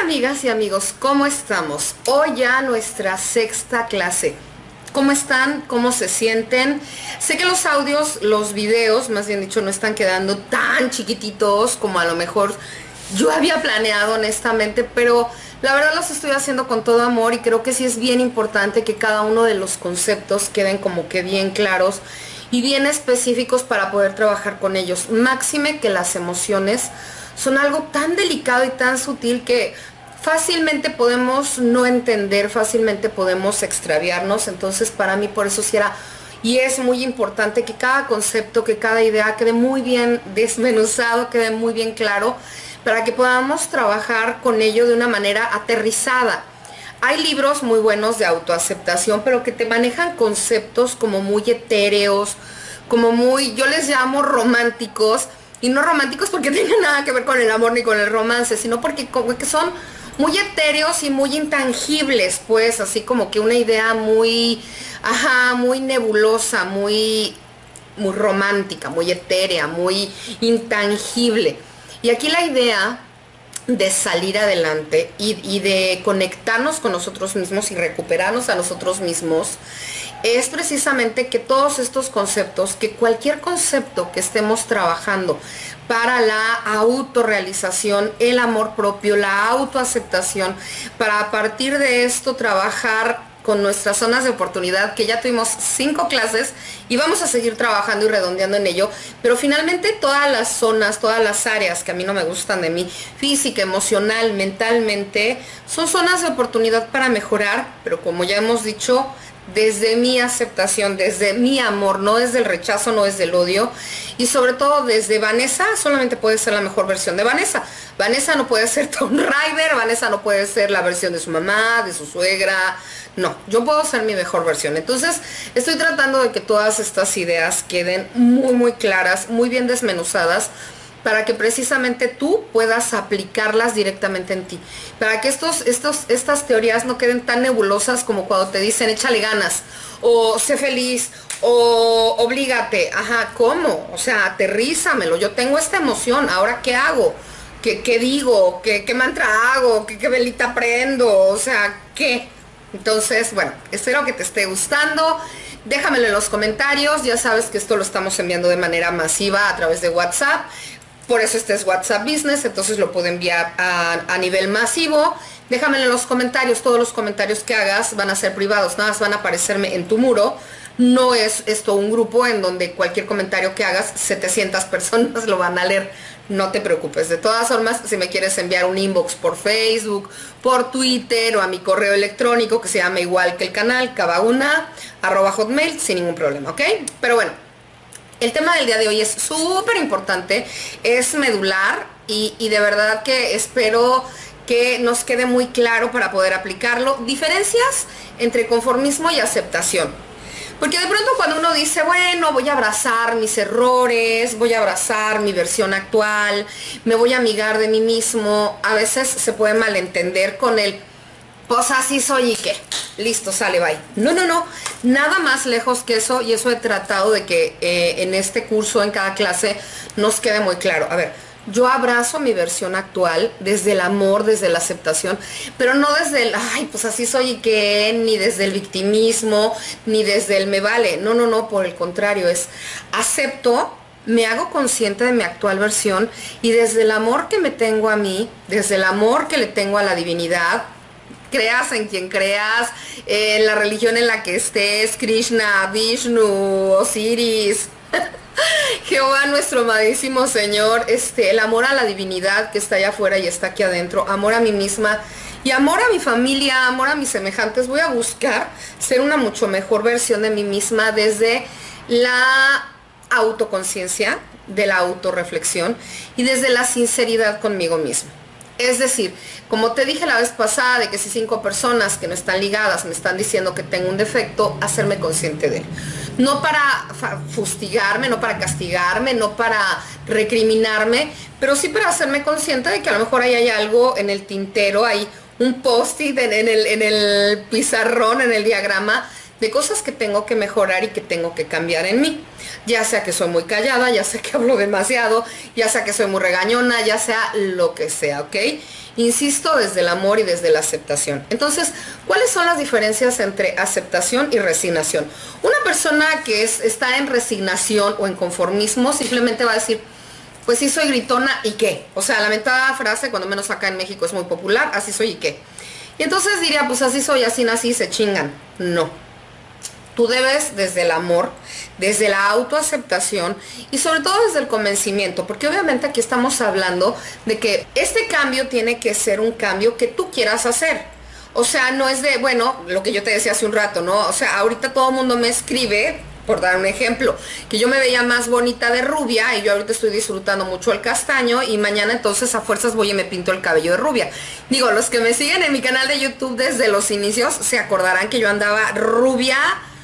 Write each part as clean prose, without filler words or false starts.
Amigas y amigos, ¿cómo estamos? Hoy ya nuestra sexta clase. ¿Cómo están? ¿Cómo se sienten? Sé que los audios, los videos, más bien dicho, no están quedando tan chiquititos como a lo mejor yo había planeado honestamente, pero la verdad los estoy haciendo con todo amor y creo que sí es bien importante que cada uno de los conceptos queden como que bien claros y bien específicos para poder trabajar con ellos. Máxime que las emociones son algo tan delicado y tan sutil que fácilmente podemos no entender, fácilmente podemos extraviarnos. Entonces para mí por eso sí era y es muy importante que cada concepto, que cada idea quede muy bien desmenuzado, quede muy bien claro, para que podamos trabajar con ello de una manera aterrizada. Hay libros muy buenos de autoaceptación, pero que te manejan conceptos como muy etéreos, como muy, yo les llamo románticos, y no románticos porque tengan nada que ver con el amor ni con el romance, sino porque como que son muy etéreos y muy intangibles, pues, así como que una idea muy, muy nebulosa, muy romántica, muy etérea, muy intangible. Y aquí la idea de salir adelante y de conectarnos con nosotros mismos y recuperarnos a nosotros mismos es precisamente que todos estos conceptos, que cualquier concepto que estemos trabajando para la autorrealización, el amor propio, la autoaceptación, para a partir de esto trabajar con nuestras zonas de oportunidad, que ya tuvimos 5 clases y vamos a seguir trabajando y redondeando en ello, pero finalmente todas las zonas, todas las áreas que a mí no me gustan de mí, física, emocional, mentalmente, son zonas de oportunidad para mejorar, pero como ya hemos dicho, desde mi aceptación, desde mi amor, no desde el rechazo, no desde el odio, y sobre todo desde Vanessa. Solamente puede ser la mejor versión de Vanessa. Vanessa no puede ser Tomb Raider, Vanessa no puede ser la versión de su mamá, de su suegra. No, yo puedo ser mi mejor versión. Entonces estoy tratando de que todas estas ideas queden muy claras, muy bien desmenuzadas, para que precisamente tú puedas aplicarlas directamente en ti. Para que estas teorías no queden tan nebulosas como cuando te dicen échale ganas, o sé feliz, o oblígate. ¿Cómo? O sea, aterrízamelo. Yo tengo esta emoción, ¿ahora qué hago? ¿Qué digo? ¿Qué mantra hago? ¿Qué velita prendo? O sea, ¿qué? Entonces, bueno, espero que te esté gustando. Déjamelo en los comentarios. Ya sabes que esto lo estamos enviando de manera masiva a través de WhatsApp. Por eso este es WhatsApp Business, entonces lo puedo enviar a nivel masivo. Déjamelo en los comentarios. Todos los comentarios que hagas van a ser privados, nada más van a aparecerme en tu muro. No es esto un grupo en donde cualquier comentario que hagas, 700 personas lo van a leer. No te preocupes. De todas formas, si me quieres enviar un inbox por Facebook, por Twitter o a mi correo electrónico que se llama igual que el canal, cabauna@hotmail, sin ningún problema, ¿ok? Pero bueno, el tema del día de hoy es súper importante, es medular y de verdad que espero que nos quede muy claro para poder aplicarlo. Diferencias entre conformismo y aceptación. Porque de pronto cuando uno dice, bueno, voy a abrazar mis errores, voy a abrazar mi versión actual, me voy a amigar de mí mismo, a veces se puede malentender con el, pues así soy y qué, listo, sale, bye. No, nada más lejos que eso, y eso he tratado de que en este curso, en cada clase, nos quede muy claro. A ver, yo abrazo mi versión actual desde el amor, desde la aceptación, pero no desde el, ay, pues así soy y qué, ni desde el victimismo, ni desde el me vale. No, por el contrario, es acepto, me hago consciente de mi actual versión y desde el amor que me tengo a mí, desde el amor que le tengo a la divinidad, creas en quien creas, en la religión en la que estés, Krishna, Vishnu, Osiris, Jehová nuestro amadísimo Señor, el amor a la divinidad que está allá afuera y está aquí adentro, amor a mí misma y amor a mi familia, amor a mis semejantes. Voy a buscar ser una mucho mejor versión de mí misma desde la autoconciencia, de la autorreflexión y desde la sinceridad conmigo misma. Es decir, como te dije la vez pasada, de que si 5 personas que no están ligadas me están diciendo que tengo un defecto, hacerme consciente de él. No para fustigarme, no para castigarme, no para recriminarme, pero sí para hacerme consciente de que a lo mejor ahí hay algo en el tintero, hay un post-it en el pizarrón, en el diagrama, de cosas que tengo que mejorar y que tengo que cambiar en mí. Ya sea que soy muy callada, ya sea que hablo demasiado, ya sea que soy muy regañona, ya sea lo que sea, ¿ok? Insisto, desde el amor y desde la aceptación. Entonces, ¿cuáles son las diferencias entre aceptación y resignación? Una persona que está en resignación o en conformismo simplemente va a decir, pues sí soy gritona, ¿y qué? O sea, la lamentada frase, cuando menos acá en México es muy popular, así soy, ¿y qué? Y entonces diría, pues así soy, así nací, se chingan. No. Tú debes desde el amor, desde la autoaceptación y sobre todo desde el convencimiento, porque obviamente aquí estamos hablando de que este cambio tiene que ser un cambio que tú quieras hacer. O sea, no es de, bueno, lo que yo te decía hace un rato, ¿no? O sea, ahorita todo el mundo me escribe, por dar un ejemplo, que yo me veía más bonita de rubia y yo ahorita estoy disfrutando mucho el castaño y mañana entonces a fuerzas voy y me pinto el cabello de rubia. Digo, los que me siguen en mi canal de YouTube desde los inicios se acordarán que yo andaba rubia,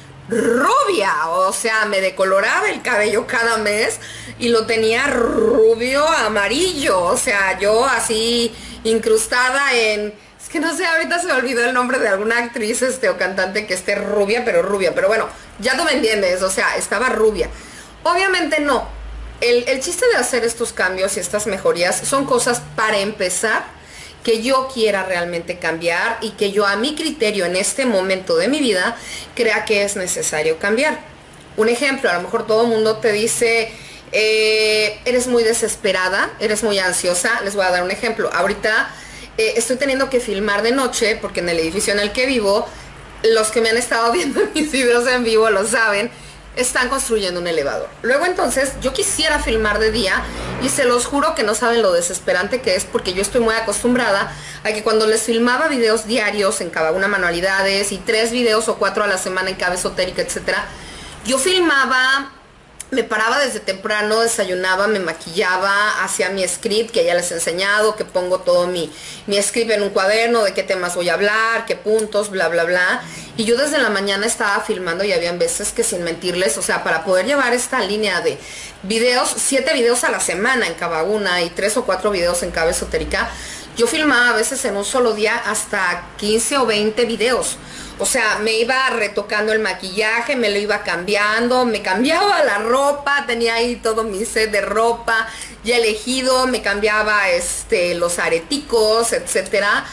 o sea, me decoloraba el cabello cada mes y lo tenía rubio amarillo, o sea, yo así incrustada en, es que no sé, ahorita se me olvidó el nombre de alguna actriz o cantante que esté rubia, pero bueno, ya tú me entiendes, o sea, estaba rubia. Obviamente no, el chiste de hacer estos cambios y estas mejorías son cosas para empezar que yo quiera realmente cambiar y que yo a mi criterio en este momento de mi vida crea que es necesario cambiar. Un ejemplo, a lo mejor todo el mundo te dice, eres muy desesperada, eres muy ansiosa. Les voy a dar un ejemplo. Ahorita estoy teniendo que filmar de noche porque en el edificio en el que vivo, los que me han estado viendo mis videos en vivo lo saben, están construyendo un elevador. Luego entonces yo quisiera filmar de día y se los juro que no saben lo desesperante que es, porque yo estoy muy acostumbrada a que cuando les filmaba videos diarios en cada una manualidades y 3 videos o 4 a la semana en cada esotérica, etcétera, yo filmaba, me paraba desde temprano, desayunaba, me maquillaba, hacía mi script que ya les he enseñado, que pongo todo mi script en un cuaderno de qué temas voy a hablar, qué puntos, bla, bla, bla. Y yo desde la mañana estaba filmando y habían veces que, sin mentirles, o sea, para poder llevar esta línea de videos, 7 videos a la semana en cada una y 3 o 4 videos en cada esotérica, yo filmaba a veces en un solo día hasta 15 o 20 videos. O sea, me iba retocando el maquillaje, me lo iba cambiando, me cambiaba la ropa, tenía ahí todo mi set de ropa ya elegido, me cambiaba los areticos, etcétera,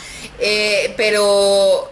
pero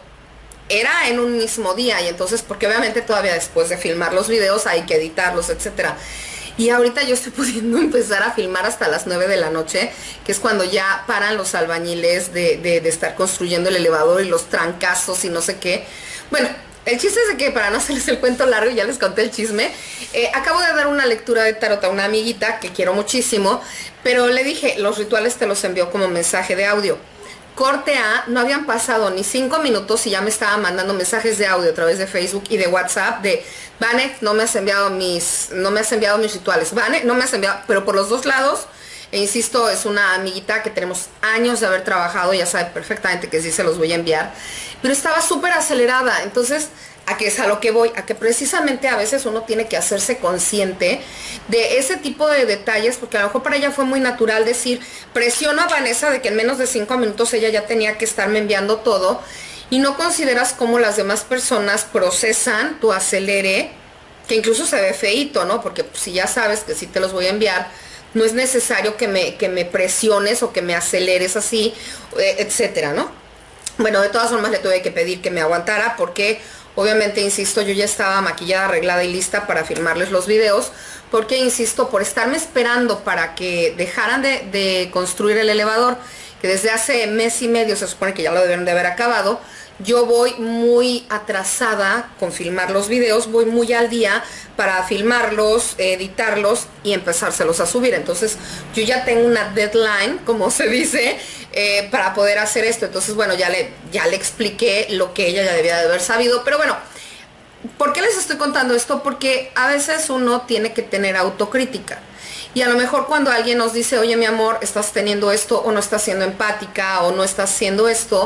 era en un mismo día. Y entonces, porque obviamente todavía después de filmar los videos hay que editarlos, etcétera. Y ahorita yo estoy pudiendo empezar a filmar hasta las 9 de la noche, que es cuando ya paran los albañiles de estar construyendo el elevador y los trancazos y no sé qué. Bueno, el chiste es de que, para no hacerles el cuento largo, ya les conté el chisme, acabo de dar una lectura de tarot a una amiguita que quiero muchísimo, pero le dije, los rituales te los envío como mensaje de audio. Corte A, no habían pasado ni 5 minutos y ya me estaba mandando mensajes de audio a través de Facebook y de WhatsApp de, Vane, no me has enviado mis rituales, Vane, no me has enviado, pero por los dos lados. E insisto, es una amiguita que tenemos años de haber trabajado, ya sabe perfectamente que sí se los voy a enviar, pero estaba súper acelerada. Entonces, ¿a qué es a lo que voy? A que precisamente a veces uno tiene que hacerse consciente de ese tipo de detalles, porque a lo mejor para ella fue muy natural decir, presiono a Vanessa de que en menos de 5 minutos ella ya tenía que estarme enviando todo, y no consideras cómo las demás personas procesan tu acelere, que incluso se ve feíto, ¿no? Porque pues, si ya sabes que sí te los voy a enviar, no es necesario que me presiones o que me aceleres así, etcétera, ¿no? Bueno, de todas formas le tuve que pedir que me aguantara porque obviamente, insisto, yo ya estaba maquillada, arreglada y lista para filmarles los videos, porque, insisto, por estarme esperando para que dejaran de construir el elevador, que desde hace mes y medio se supone que ya lo debieron de haber acabado, yo voy muy atrasada con filmar los videos, voy muy al día para filmarlos, editarlos y empezárselos a subir. Entonces yo ya tengo una deadline, como se dice, para poder hacer esto. Entonces, bueno, ya le expliqué lo que ella ya debía de haber sabido. Pero bueno, ¿por qué les estoy contando esto? Porque a veces uno tiene que tener autocrítica. Y a lo mejor cuando alguien nos dice, oye mi amor, estás teniendo esto, o no estás siendo empática, o no estás haciendo esto,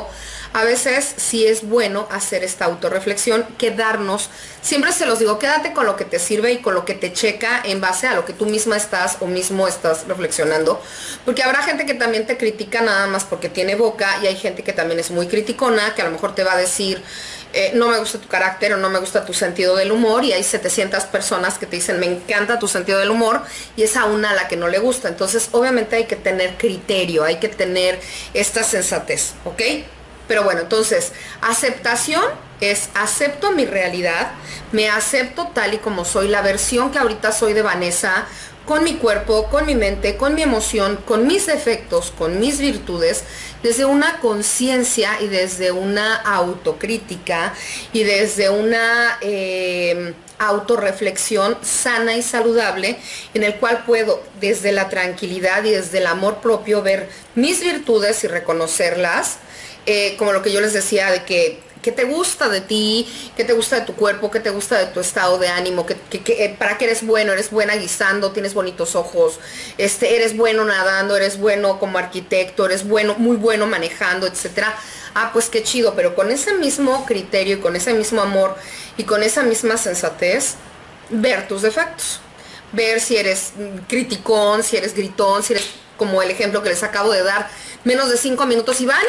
A veces sí es bueno hacer esta autorreflexión, quedarnos, siempre se los digo, quédate con lo que te sirve y con lo que te checa en base a lo que tú misma estás o mismo estás reflexionando, porque habrá gente que también te critica nada más porque tiene boca, y hay gente que también es muy criticona, que a lo mejor te va a decir, no me gusta tu carácter o no me gusta tu sentido del humor, y hay 700 personas que te dicen me encanta tu sentido del humor, y es a una a la que no le gusta. Entonces obviamente hay que tener criterio, hay que tener esta sensatez, ¿ok? Pero bueno, entonces aceptación es acepto mi realidad, me acepto tal y como soy, la versión que ahorita soy de Vanessa, con mi cuerpo, con mi mente, con mi emoción, con mis defectos, con mis virtudes, desde una conciencia y desde una autocrítica y desde una autorreflexión sana y saludable, en el cual puedo desde la tranquilidad y desde el amor propio ver mis virtudes y reconocerlas, como lo que yo les decía de que ¿qué te gusta de ti? ¿Qué te gusta de tu cuerpo? ¿Qué te gusta de tu estado de ánimo? ¿Para qué eres bueno? ¿Eres buena guisando? ¿Tienes bonitos ojos? ¿Eres bueno nadando? ¿Eres bueno como arquitecto? ¿Eres bueno, muy bueno manejando, etcétera? Ah, pues qué chido, pero con ese mismo criterio y con ese mismo amor y con esa misma sensatez, ver tus defectos. Ver si eres criticón, si eres gritón, si eres como el ejemplo que les acabo de dar, menos de 5 minutos y Vane,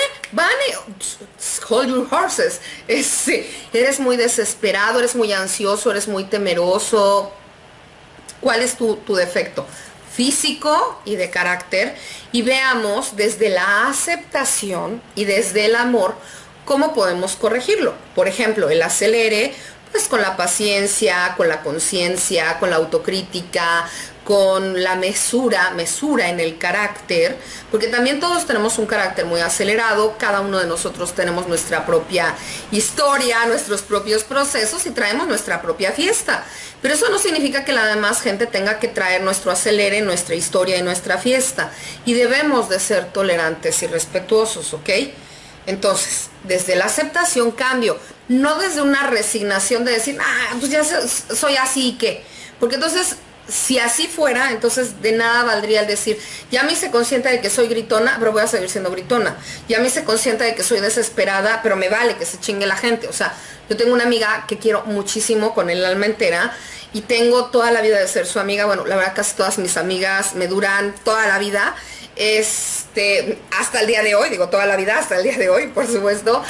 hold your horses. Eres muy desesperado, eres muy ansioso, eres muy temeroso. ¿Cuál es tu defecto? Físico y de carácter, y veamos desde la aceptación y desde el amor cómo podemos corregirlo. Por ejemplo, el acelere, pues con la paciencia, con la conciencia, con la autocrítica, con la mesura en el carácter, porque también todos tenemos un carácter muy acelerado, cada uno de nosotros tenemos nuestra propia historia, nuestros propios procesos y traemos nuestra propia fiesta, pero eso no significa que la demás gente tenga que traer nuestro acelere, nuestra historia y nuestra fiesta, y debemos de ser tolerantes y respetuosos, ¿ok? Entonces, desde la aceptación cambio, no desde una resignación de decir, pues ya soy así que, porque entonces si así fuera, entonces de nada valdría el decir, ya me hice consciente de que soy gritona, pero voy a seguir siendo gritona. Ya me hice consciente de que soy desesperada, pero me vale que se chingue la gente. O sea, yo tengo una amiga que quiero muchísimo con el alma entera y tengo toda la vida de ser su amiga. Bueno, la verdad casi todas mis amigas me duran toda la vida. Hasta el día de hoy, digo toda la vida, hasta el día de hoy, por supuesto.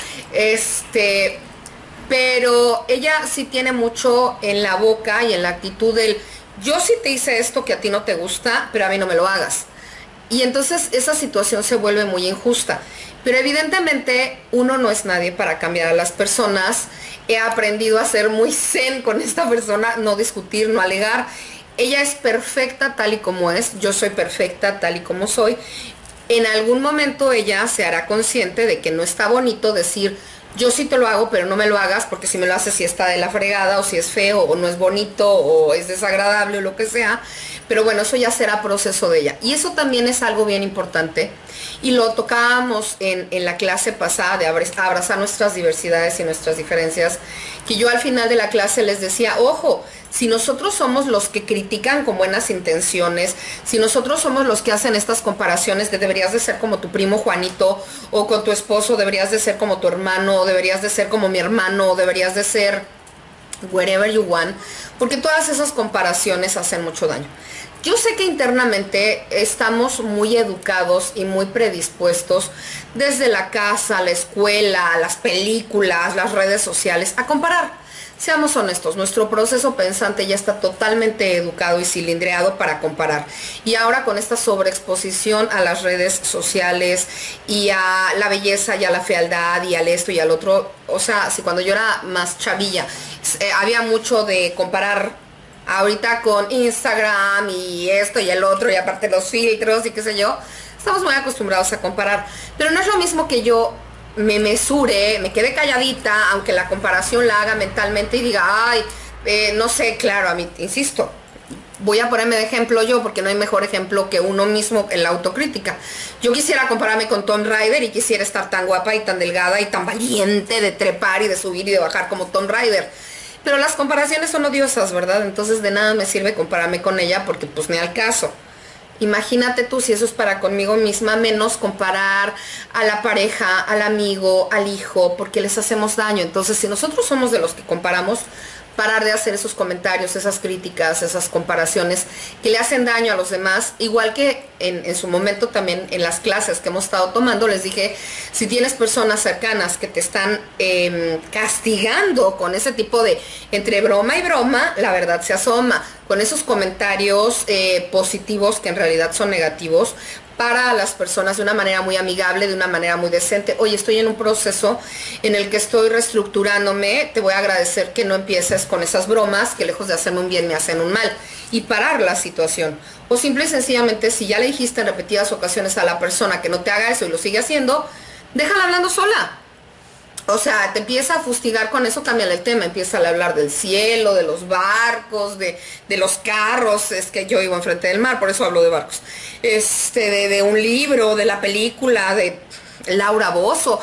Pero ella sí tiene mucho en la boca y en la actitud del yo sí te hice esto que a ti no te gusta, pero a mí no me lo hagas. Y entonces esa situación se vuelve muy injusta. Pero evidentemente uno no es nadie para cambiar a las personas. He aprendido a ser muy zen con esta persona, no discutir, no alegar. Ella es perfecta tal y como es, yo soy perfecta tal y como soy. En algún momento ella se hará consciente de que no está bonito decir yo sí te lo hago, pero no me lo hagas, porque si me lo haces sí está de la fregada, o si es feo, o no es bonito, o es desagradable, o lo que sea. Pero bueno, eso ya será proceso de ella. Y eso también es algo bien importante. Y lo tocábamos en la clase pasada de abrazar nuestras diversidades y nuestras diferencias, que yo al final de la clase les decía, ojo, si nosotros somos los que critican con buenas intenciones, si nosotros somos los que hacen estas comparaciones de deberías de ser como tu primo Juanito, o con tu esposo deberías de ser como tu hermano, o deberías de ser como mi hermano, o deberías de ser wherever you want, porque todas esas comparaciones hacen mucho daño. Yo sé que internamente estamos muy educados y muy predispuestos desde la casa, la escuela, las películas, las redes sociales, a comparar. Seamos honestos, nuestro proceso pensante ya está totalmente educado y cilindreado para comparar. Y ahora con esta sobreexposición a las redes sociales y a la belleza y a la fealdad y al esto y al otro, o sea, si cuando yo era más chavilla había mucho de comparar ahorita con Instagram y esto y el otro y aparte los filtros y qué sé yo, estamos muy acostumbrados a comparar. Pero no es lo mismo que yo me mesure, me quede calladita, aunque la comparación la haga mentalmente y diga, ay, no sé, claro, a mí, insisto, voy a ponerme de ejemplo yo, porque no hay mejor ejemplo que uno mismo en la autocrítica. Yo quisiera compararme con Tomb Raider y quisiera estar tan guapa y tan delgada y tan valiente de trepar y de subir y de bajar como Tomb Raider. Pero las comparaciones son odiosas, ¿verdad? Entonces de nada me sirve compararme con ella porque pues ni al caso. Imagínate tú si eso es para conmigo misma, menos comparar a la pareja, al amigo, al hijo, porque les hacemos daño. Entonces, si nosotros somos de los que comparamos, parar de hacer esos comentarios, esas críticas, esas comparaciones que le hacen daño a los demás, igual que en su momento también en las clases que hemos estado tomando, les dije, si tienes personas cercanas que te están castigando con ese tipo de, entre broma y broma, la verdad se asoma, con esos comentarios positivos que en realidad son negativos, para las personas de una manera muy amigable, de una manera muy decente. Oye, estoy en un proceso en el que estoy reestructurándome, te voy a agradecer que no empieces con esas bromas que lejos de hacerme un bien me hacen un mal, y parar la situación. O simple y sencillamente, si ya le dijiste en repetidas ocasiones a la persona que no te haga eso y lo sigue haciendo, déjala hablando sola. O sea, te empieza a fustigar con eso, cámbiale el tema, empieza a hablar del cielo, de los barcos, de los carros, es que yo vivo enfrente del mar, por eso hablo de barcos, de un libro, de la película, de Laura Bozzo,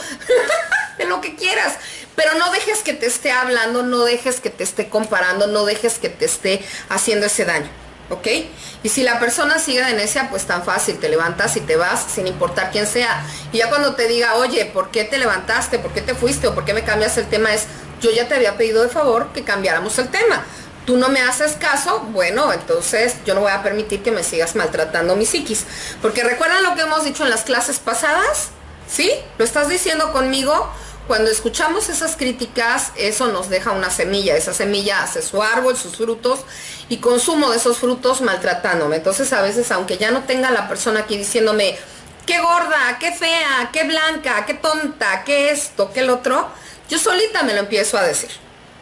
de lo que quieras, pero no dejes que te esté hablando, no dejes que te esté comparando, no dejes que te esté haciendo ese daño. ¿Ok? Y si la persona sigue de necia, pues tan fácil, te levantas y te vas sin importar quién sea. Y ya cuando te diga, oye, ¿por qué te levantaste? ¿Por qué te fuiste? ¿O por qué me cambias el tema? Es, yo ya te había pedido de favor que cambiáramos el tema. Tú no me haces caso, bueno, entonces yo no voy a permitir que me sigas maltratando mi psiquis. Porque ¿recuerdan lo que hemos dicho en las clases pasadas? ¿Sí? ¿Lo estás diciendo conmigo? Cuando escuchamos esas críticas, eso nos deja una semilla. Esa semilla hace su árbol, sus frutos, y consumo de esos frutos maltratándome. Entonces, a veces, aunque ya no tenga la persona aquí diciéndome, qué gorda, qué fea, qué blanca, qué tonta, qué esto, qué el otro, yo solita me lo empiezo a decir.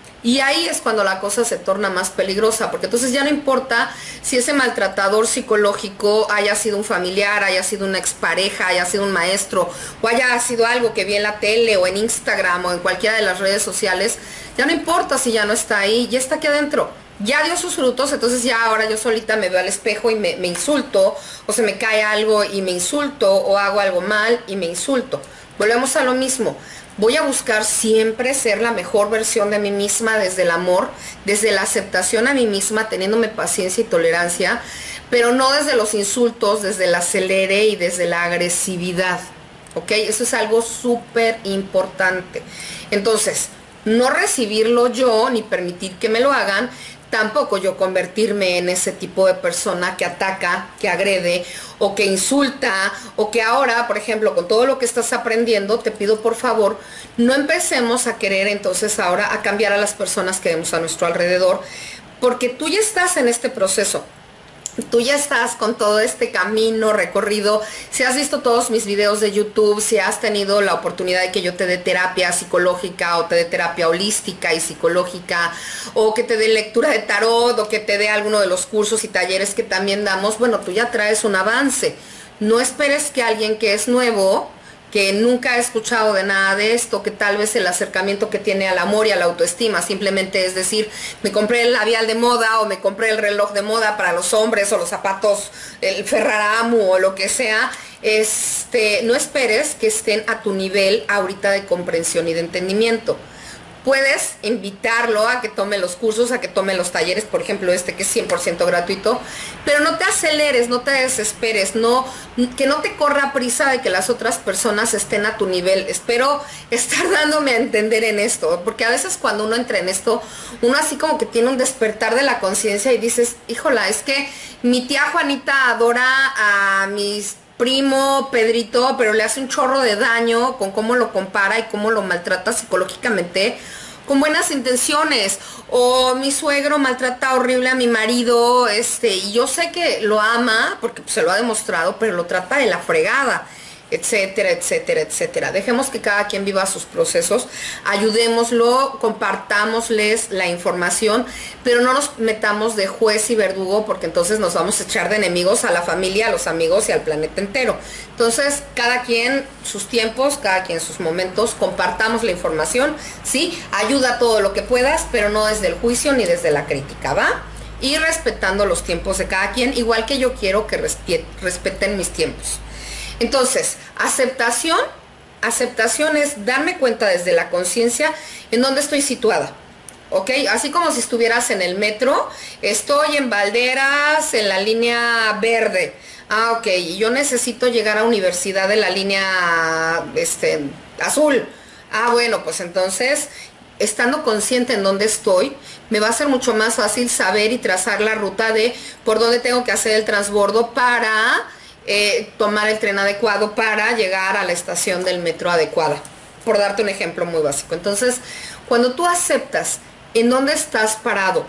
Y ahí es cuando la cosa se torna más peligrosa, porque entonces ya no importa si ese maltratador psicológico haya sido un familiar, haya sido una expareja, haya sido un maestro, o haya sido algo que vi en la tele, o en Instagram, o en cualquiera de las redes sociales. Ya no importa si ya no está ahí, ya está aquí adentro. Ya dio sus frutos, entonces ya ahora yo solita me veo al espejo y me insulto, o se me cae algo y me insulto, o hago algo mal y me insulto. Volvemos a lo mismo. Voy a buscar siempre ser la mejor versión de mí misma desde el amor, desde la aceptación a mí misma, teniéndome paciencia y tolerancia, pero no desde los insultos, desde el acelere y desde la agresividad. ¿Ok? Eso es algo súper importante. Entonces, no recibirlo yo, ni permitir que me lo hagan, tampoco yo convertirme en ese tipo de persona que ataca, que agrede o que insulta, o que ahora, por ejemplo, con todo lo que estás aprendiendo, te pido por favor, no empecemos a querer entonces ahora a cambiar a las personas que vemos a nuestro alrededor, porque tú ya estás en este proceso. Tú ya estás con todo este camino recorrido. Si has visto todos mis videos de YouTube, si has tenido la oportunidad de que yo te dé terapia psicológica o te dé terapia holística y psicológica, o que te dé lectura de tarot, o que te dé alguno de los cursos y talleres que también damos, bueno, tú ya traes un avance. No esperes que alguien que es nuevo, que nunca ha escuchado de nada de esto, que tal vez el acercamiento que tiene al amor y a la autoestima simplemente es decir, me compré el labial de moda o me compré el reloj de moda para los hombres o los zapatos, el Ferraramu o lo que sea, no esperes que estén a tu nivel ahorita de comprensión y de entendimiento. Puedes invitarlo a que tome los cursos, a que tome los talleres, por ejemplo que es 100% gratuito, pero no te aceleres, no te desesperes, que no te corra prisa de que las otras personas estén a tu nivel. Espero estar dándome a entender en esto, porque a veces cuando uno entra en esto, uno así como que tiene un despertar de la conciencia y dices, híjola, es que mi tía Juanita adora a mis primo Pedrito, pero le hace un chorro de daño con cómo lo compara y cómo lo maltrata psicológicamente con buenas intenciones, o mi suegro maltrata horrible a mi marido, y yo sé que lo ama porque se lo ha demostrado, pero lo trata de la fregada, etcétera, etcétera, etcétera. Dejemos que cada quien viva sus procesos, ayudémoslo, compartámosles la información, pero no nos metamos de juez y verdugo, porque entonces nos vamos a echar de enemigos a la familia, a los amigos y al planeta entero. Entonces, cada quien sus tiempos, cada quien sus momentos, compartamos la información, ¿sí? Ayuda todo lo que puedas, pero no desde el juicio ni desde la crítica, ¿va? Y respetando los tiempos de cada quien, igual que yo quiero que respeten mis tiempos. Entonces, aceptación es darme cuenta desde la conciencia en dónde estoy situada, ¿ok? Así como si estuvieras en el metro, estoy en Valderas, en la línea verde. Ah, ok, y yo necesito llegar a universidad de la línea azul. Ah, bueno, pues entonces, estando consciente en dónde estoy, me va a ser mucho más fácil saber y trazar la ruta de por dónde tengo que hacer el transbordo para tomar el tren adecuado para llegar a la estación del metro adecuada, por darte un ejemplo muy básico. Entonces, cuando tú aceptas en dónde estás parado,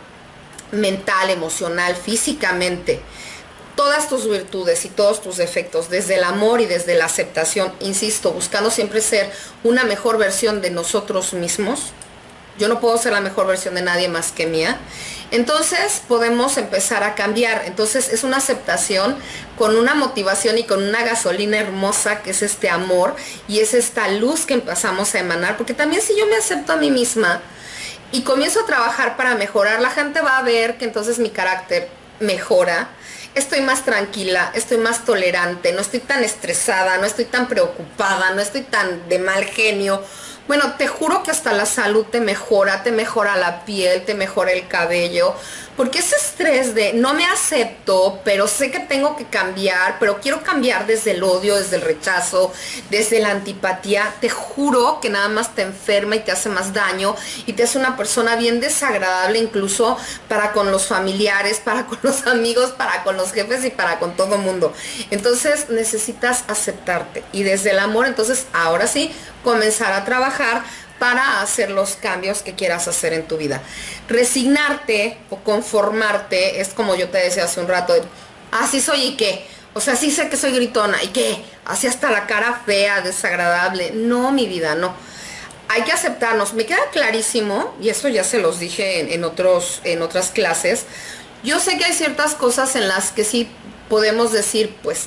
mental, emocional, físicamente, todas tus virtudes y todos tus defectos, desde el amor y desde la aceptación, insisto, buscando siempre ser una mejor versión de nosotros mismos. Yo no puedo ser la mejor versión de nadie más que mía. Entonces podemos empezar a cambiar. Entonces es una aceptación con una motivación y con una gasolina hermosa que es este amor y es esta luz que empezamos a emanar. Porque también si yo me acepto a mí misma y comienzo a trabajar para mejorar, la gente va a ver que entonces mi carácter mejora. Estoy más tranquila, estoy más tolerante, no estoy tan estresada, no estoy tan preocupada, no estoy tan de mal genio. Bueno, te juro que hasta la salud te mejora la piel, te mejora el cabello, porque ese estrés de no me acepto, pero sé que tengo que cambiar, pero quiero cambiar desde el odio, desde el rechazo, desde la antipatía, te juro que nada más te enferma y te hace más daño y te hace una persona bien desagradable incluso para con los familiares, para con los amigos, para con los jefes y para con todo mundo. Entonces necesitas aceptarte y desde el amor, entonces ahora sí, comenzar a trabajar para hacer los cambios que quieras hacer en tu vida. Resignarte o conformarte es como yo te decía hace un rato, así soy y qué, o sea, sí sé que soy gritona y qué, así hasta la cara fea, desagradable. No, mi vida, no. Hay que aceptarnos. Me queda clarísimo, y eso ya se los dije en otras clases, yo sé que hay ciertas cosas en las que sí podemos decir, pues,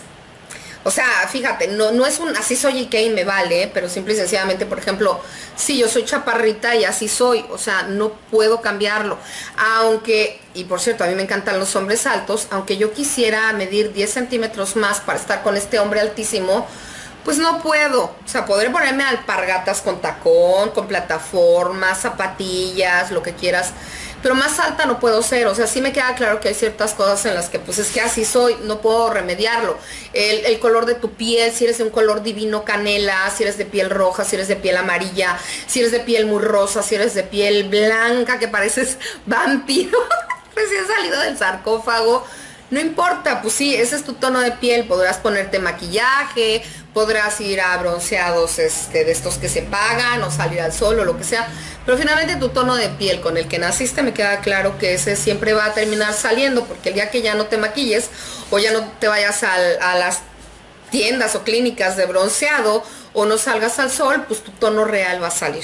o sea, fíjate, no es un así soy y que me vale, pero simple y sencillamente, por ejemplo, sí, yo soy chaparrita y así soy, o sea, no puedo cambiarlo. Aunque, y por cierto, a mí me encantan los hombres altos, aunque yo quisiera medir 10 centímetros más para estar con este hombre altísimo, pues no puedo. O sea, podré ponerme alpargatas con tacón, con plataformas, zapatillas, lo que quieras, pero más alta no puedo ser. O sea, sí me queda claro que hay ciertas cosas en las que pues es que así soy, no puedo remediarlo. El color de tu piel, si eres de un color divino canela, si eres de piel roja, si eres de piel amarilla, si eres de piel muy rosa, si eres de piel blanca que pareces vampiro recién salido del sarcófago, no importa, pues sí, ese es tu tono de piel. Podrás ponerte maquillaje, podrás ir a bronceados de estos que se pagan o salir al sol o lo que sea, pero finalmente tu tono de piel con el que naciste, me queda claro que ese siempre va a terminar saliendo, porque el día que ya no te maquilles o ya no te vayas a las tiendas o clínicas de bronceado o no salgas al sol, pues tu tono real va a salir.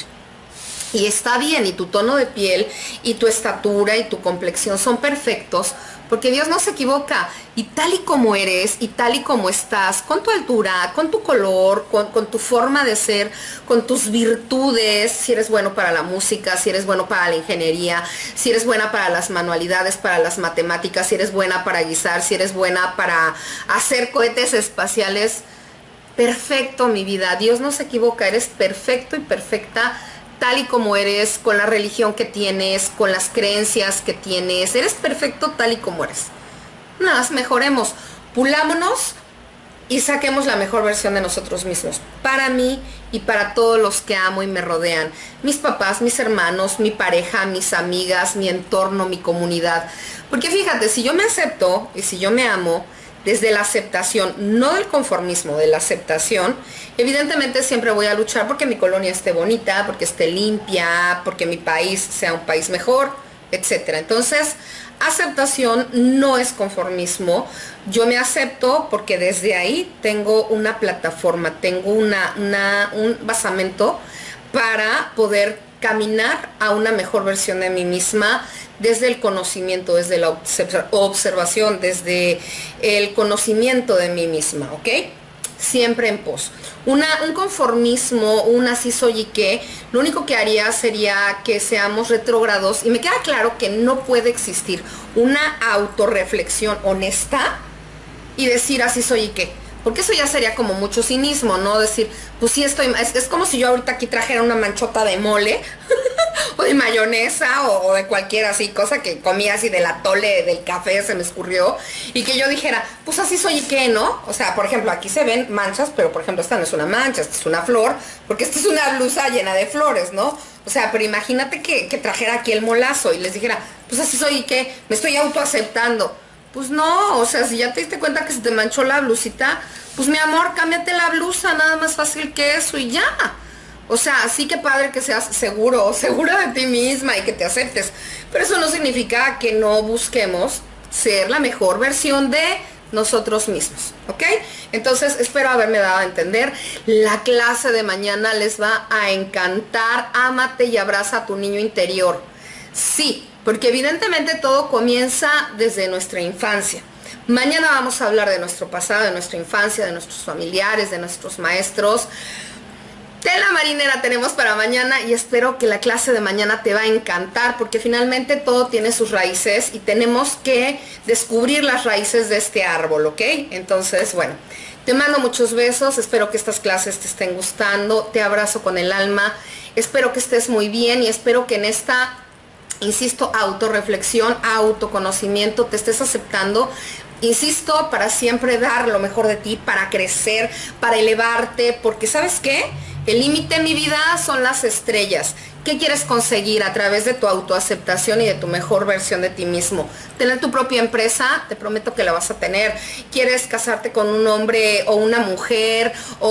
Y está bien, y tu tono de piel y tu estatura y tu complexión son perfectos, porque Dios no se equivoca. Y tal y como eres y tal y como estás, con tu altura, con tu color, con tu forma de ser, con tus virtudes, si eres bueno para la música, si eres bueno para la ingeniería, si eres buena para las manualidades, para las matemáticas, si eres buena para guisar, si eres buena para hacer cohetes espaciales, perfecto, mi vida. Dios no se equivoca, eres perfecto y perfecta tal y como eres, con la religión que tienes, con las creencias que tienes. Eres perfecto tal y como eres. Nada más mejoremos, pulámonos y saquemos la mejor versión de nosotros mismos. Para mí y para todos los que amo y me rodean. Mis papás, mis hermanos, mi pareja, mis amigas, mi entorno, mi comunidad. Porque fíjate, si yo me acepto y si yo me amo, desde la aceptación, no del conformismo, de la aceptación, evidentemente siempre voy a luchar porque mi colonia esté bonita, porque esté limpia, porque mi país sea un país mejor, etcétera. Entonces, aceptación no es conformismo. Yo me acepto porque desde ahí tengo una plataforma, tengo un basamento para poder caminar a una mejor versión de mí misma, desde el conocimiento, desde la observación, desde el conocimiento de mí misma, ¿ok? Siempre en pos. Un conformismo, un así soy y qué, lo único que haría sería que seamos retrógrados, y me queda claro que no puede existir una autorreflexión honesta y decir así soy y qué. Porque eso ya sería como mucho cinismo, ¿no? Decir, pues sí estoy, es como si yo ahorita aquí trajera una manchota de mole o de mayonesa o de cualquier así cosa que comía así del atole, del café, se me escurrió, y que yo dijera, pues así soy y qué, ¿no? O sea, por ejemplo, aquí se ven manchas, pero por ejemplo esta no es una mancha, esta es una flor, porque esta es una blusa llena de flores, ¿no? O sea, pero imagínate que trajera aquí el molazo y les dijera, pues así soy y qué, me estoy autoaceptando. Pues no, o sea, si ya te diste cuenta que se te manchó la blusita, pues mi amor, cámbiate la blusa, nada más fácil que eso y ya. O sea, sí que padre que seas seguro o segura de ti misma y que te aceptes, pero eso no significa que no busquemos ser la mejor versión de nosotros mismos, ¿ok? Entonces, espero haberme dado a entender. La clase de mañana les va a encantar. Ámate y abraza a tu niño interior. Sí, porque evidentemente todo comienza desde nuestra infancia. Mañana vamos a hablar de nuestro pasado, de nuestra infancia, de nuestros familiares, de nuestros maestros. Tela marinera tenemos para mañana y espero que la clase de mañana te va a encantar porque finalmente todo tiene sus raíces y tenemos que descubrir las raíces de este árbol, ¿ok? Entonces, bueno, te mando muchos besos, espero que estas clases te estén gustando, te abrazo con el alma, espero que estés muy bien y espero que en esta, insisto, autorreflexión, autoconocimiento, te estés aceptando. Insisto, para siempre dar lo mejor de ti, para crecer, para elevarte, porque ¿sabes qué? El límite en mi vida son las estrellas. ¿Qué quieres conseguir a través de tu autoaceptación y de tu mejor versión de ti mismo? Tener tu propia empresa, te prometo que la vas a tener. ¿Quieres casarte con un hombre o una mujer?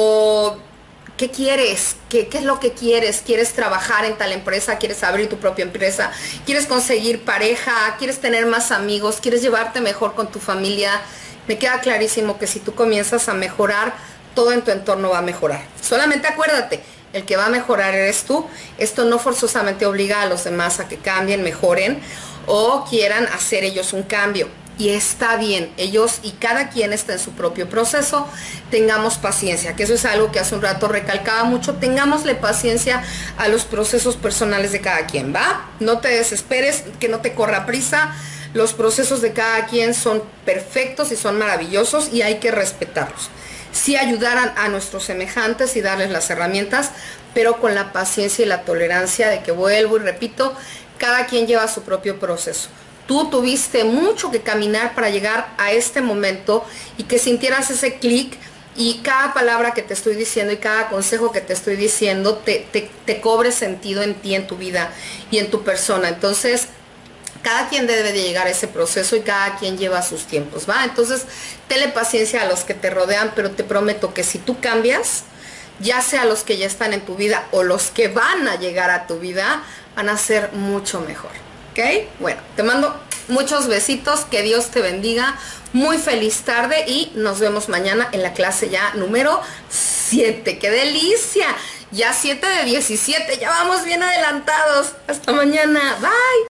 ¿O qué quieres? ¿Qué es lo que quieres? ¿Quieres trabajar en tal empresa? ¿Quieres abrir tu propia empresa? ¿Quieres conseguir pareja? ¿Quieres tener más amigos? ¿Quieres llevarte mejor con tu familia? Me queda clarísimo que si tú comienzas a mejorar, todo en tu entorno va a mejorar. Solamente acuérdate, el que va a mejorar eres tú. Esto no forzosamente obliga a los demás a que cambien, mejoren o quieran hacer ellos un cambio. Y está bien, ellos y cada quien está en su propio proceso. Tengamos paciencia, que eso es algo que hace un rato recalcaba mucho. Tengámosle paciencia a los procesos personales de cada quien, ¿va? No te desesperes, que no te corra prisa. Los procesos de cada quien son perfectos y son maravillosos y hay que respetarlos. Sí ayudar a nuestros semejantes y darles las herramientas, pero con la paciencia y la tolerancia de que, vuelvo y repito, cada quien lleva su propio proceso. Tú tuviste mucho que caminar para llegar a este momento y que sintieras ese clic y cada palabra que te estoy diciendo y cada consejo que te estoy diciendo te cobre sentido en ti, en tu vida y en tu persona. Entonces, cada quien debe de llegar a ese proceso y cada quien lleva sus tiempos, ¿va? Entonces, tenle paciencia a los que te rodean, pero te prometo que si tú cambias, ya sea los que ya están en tu vida o los que van a llegar a tu vida, van a ser mucho mejor, ¿ok? Bueno, te mando muchos besitos, que Dios te bendiga, muy feliz tarde y nos vemos mañana en la clase ya número 7. ¡Qué delicia! Ya 7 de 17, ya vamos bien adelantados. Hasta mañana, bye.